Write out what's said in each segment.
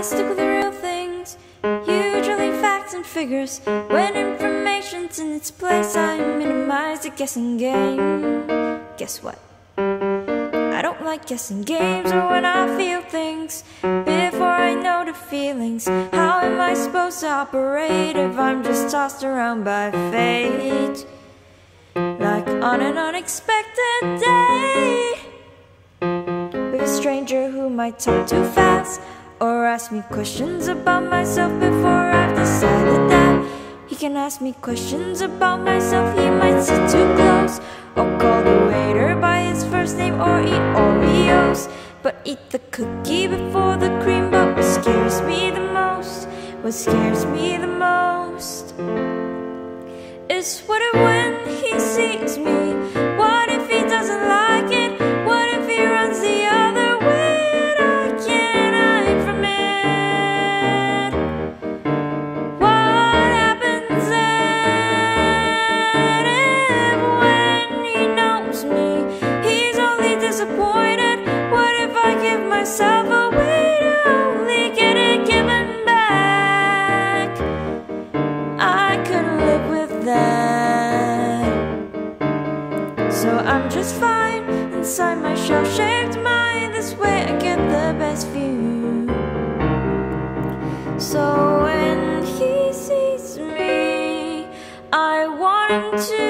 I stick with the real things, usually facts and figures. When information's in its place, I minimize the guessing game. Guess what? I don't like guessing games, or when I feel things before I know the feelings. How am I supposed to operate if I'm just tossed around by fate, like on an unexpected day, with a stranger who might talk too fast or ask me questions about myself before I've decided that he can ask me questions about myself. He might sit too close, or call the waiter by his first name, or eat Oreos, but eat the cookie before the cream. But what scares me the most, what scares me the most, is what if when he sees me, what if he doesn't like it? What if he runs the other way and I can't hide from it? What happens then if when he knows me, he's only disappointed? What if I give myself away to only get it given back? I couldn't live with that. So I'm just fine inside my shell-shaped mind. This way I get the best view. So when he sees me, I want him to.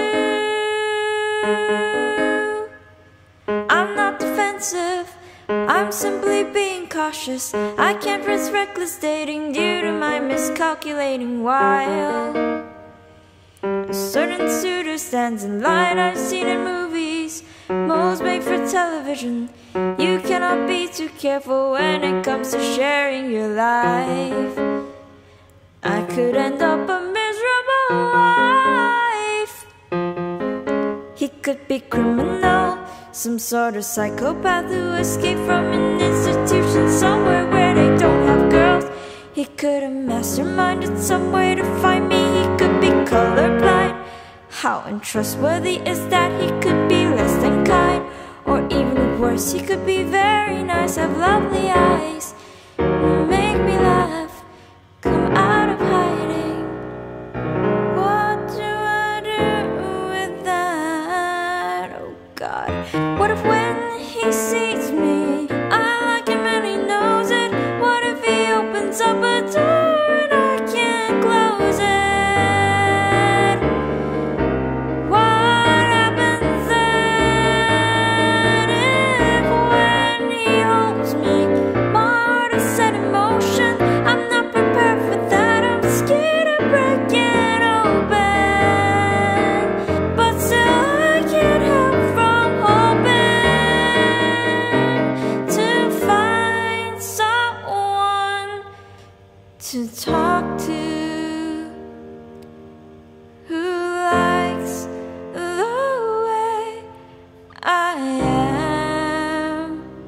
I'm not defensive, I'm simply being cautious. I can't risk reckless dating due to my miscalculating while a certain suitor stands in line I've seen in movies, most made for television. You cannot be too careful when it comes to sharing your life. I could end up a miserable wife. He could be criminal, some sort of psychopath who escaped from an institution somewhere where they don't have girls. He could have masterminded some way to find me. He could be colorblind. How untrustworthy is that? He could be less than kind, or even worse, he could be very nice, have lovely eyes, make me laugh, come out of hiding. What do I do with that? Oh God. What if when he sees me, I like him and he knows it? What if he opens up a door and I can't close it? What happens then if when he holds me, my heart is set in motion? I'm not prepared for that, I'm scared of breaking open, but still I can't help from hoping to find someone to talk to who likes the way I am.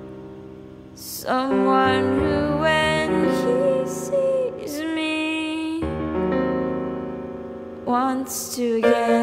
Someone who, when he sees me, wants to get